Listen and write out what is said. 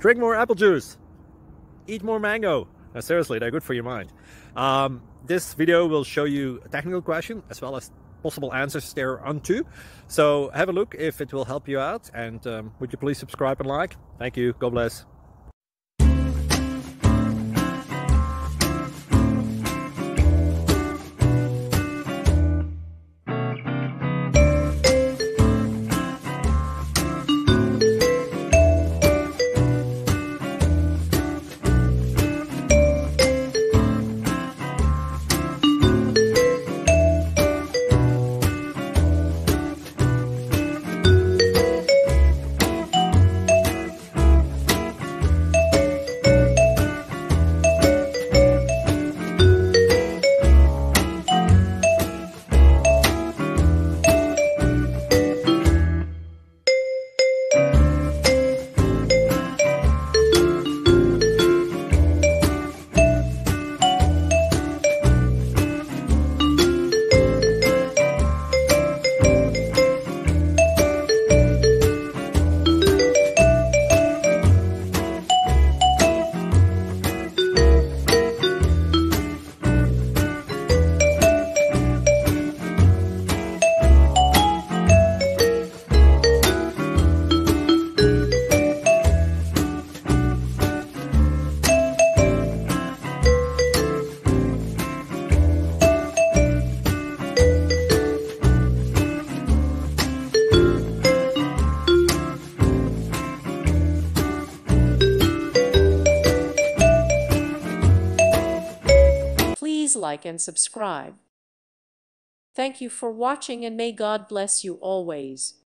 Drink more apple juice. Eat more mango. Seriously, they're good for your mind. This video will show you a technical question as well as possible answers thereunto. So have a look if it will help you out, and would you please subscribe and like? Thank you. God bless. Please like and subscribe. Thank you for watching, and may God bless you always.